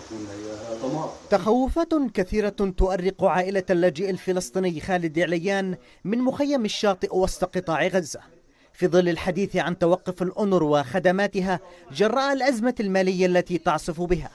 تخوفات كثيرة تؤرق عائلة اللاجئ الفلسطيني خالد عليان من مخيم الشاطئ وسط قطاع غزة في ظل الحديث عن توقف الأونروا وخدماتها جراء الأزمة المالية التي تعصف بها.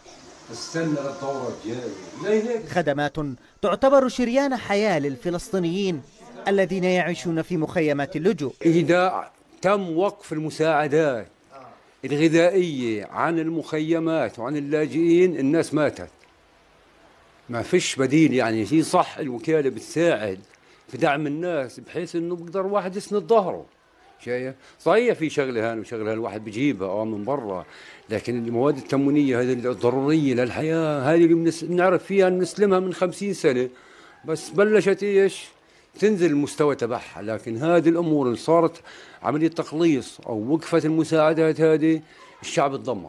خدمات تعتبر شريان حياة للفلسطينيين الذين يعيشون في مخيمات اللجوء. إذا تم وقف المساعدات الغذائية عن المخيمات وعن اللاجئين الناس ماتت، ما فيش بديل. يعني هي صح الوكالة بتساعد في دعم الناس بحيث انه بقدر واحد يسند ظهره. شايف؟ صحيح في شغله هان وشغله الواحد بجيبها من برا، لكن المواد التموينيه هذه الضروريه للحياه هذه اللي بنعرف فيها نسلمها من 50 سنه، بس بلشت ايش؟ تنزل المستوى تبعها. لكن هذه الامور اللي صارت عمليه تقليص او وقفت المساعدات هذه الشعب تدمر.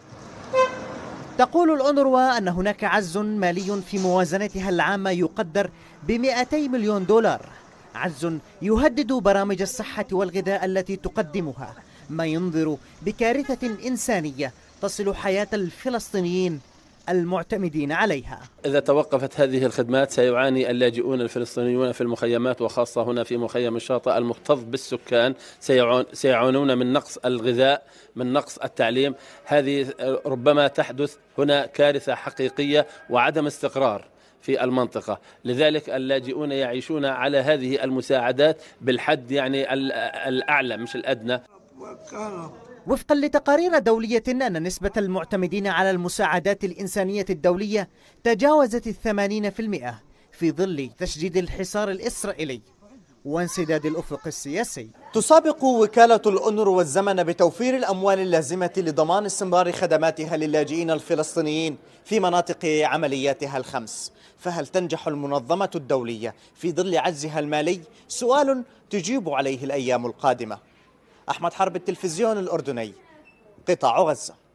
تقول الأونروا أن هناك عجز مالي في موازنتها العامة يقدر ب200 مليون دولار، عجز يهدد برامج الصحة والغذاء التي تقدمها، ما ينذر بكارثة إنسانية تصل حياة الفلسطينيين المعتمدين عليها. إذا توقفت هذه الخدمات سيعاني اللاجئون الفلسطينيون في المخيمات، وخاصة هنا في مخيم الشاطئ المكتظ بالسكان، سيعانون من نقص الغذاء، من نقص التعليم. هذه ربما تحدث هنا كارثة حقيقية وعدم استقرار في المنطقة. لذلك اللاجئون يعيشون على هذه المساعدات بالحد يعني الأعلى مش الأدنى. وفقا لتقارير دولية أن نسبة المعتمدين على المساعدات الإنسانية الدولية تجاوزت 80% في ظل تشديد الحصار الإسرائيلي وانسداد الأفق السياسي. تسابق وكالة الأونروا الزمن بتوفير الأموال اللازمة لضمان استمرار خدماتها للاجئين الفلسطينيين في مناطق عملياتها الخمس، فهل تنجح المنظمة الدولية في ظل عجزها المالي؟ سؤال تجيب عليه الأيام القادمة. أحمد حرب، التلفزيون الأردني، قطاع غزة.